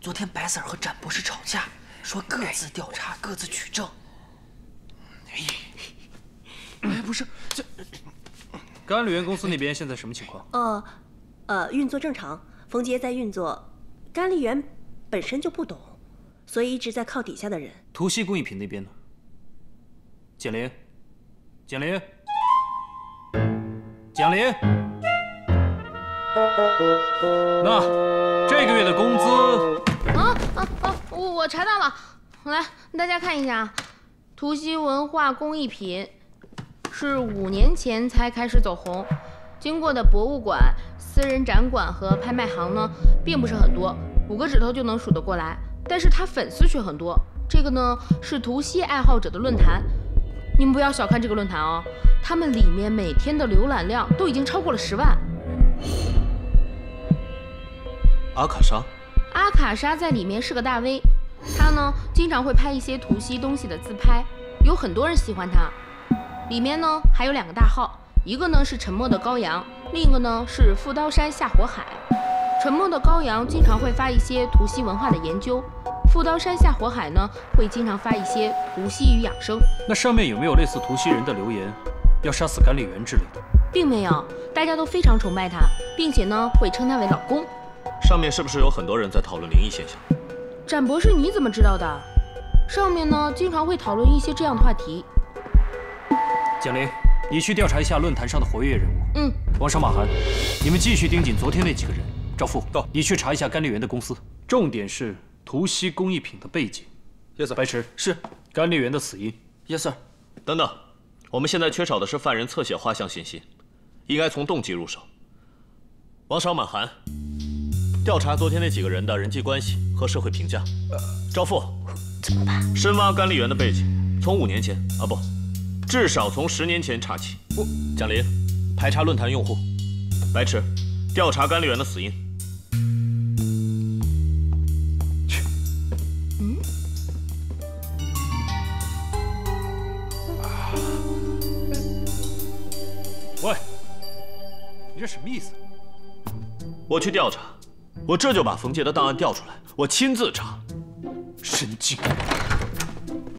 昨天白 Sir 和展博士吵架，说各自调查，各自取证。哎，不是这。 甘丽园公司那边现在什么情况？ 运作正常，冯杰在运作，甘丽园本身就不懂，所以一直在靠底下的人。 图西工艺品那边呢？简玲，简玲，蒋玲，那这个月的工资…… 我查到了，来，大家看一下，图西文化工艺品是5年前才开始走红，经过的博物馆、私人展馆和拍卖行呢，并不是很多，5个指头就能数得过来。但是它粉丝却很多。这个呢是图西爱好者的论坛，你们不要小看这个论坛哦，他们里面每天的浏览量都已经超过了10万。 阿卡莎， 阿卡莎在里面是个大 V， 他呢经常会拍一些图西东西的自拍，有很多人喜欢他。里面呢还有2个大号，一个呢是沉默的羔羊，另一个呢是富刀山下火海。沉默的羔羊经常会发一些图西文化的研究，富刀山下火海呢会经常发一些图西与养生。 那上面有没有类似图西人的留言，要杀死甘丽园之类的？ 并没有，大家都非常崇拜他，并且呢会称他为老公。 上面是不是有很多人在讨论灵异现象？ 展博士，你怎么知道的？上面呢经常会讨论一些这样的话题。 蒋玲，你去调查一下论坛上的活跃人物。王少、马涵，你们继续盯紧昨天那几个人。赵副，到，你去查一下甘丽园的公司，重点是图西工艺品的背景。 Yes sir。 白池， 是。 甘丽园的死因。 Yes sir。等等，我们现在缺少的是犯人侧写画像信息，应该从动机入手。王少、马涵，调查昨天那几个人的人际关系和社会评价。赵副， 怎么办？ 深挖甘丽园的背景，从5年前不，至少从10年前查起。蒋林，排查论坛用户。白池，调查甘丽园的死因。 喂，你这什么意思？ 我去调查，我这就把冯杰的档案调出来，我亲自查。 神经！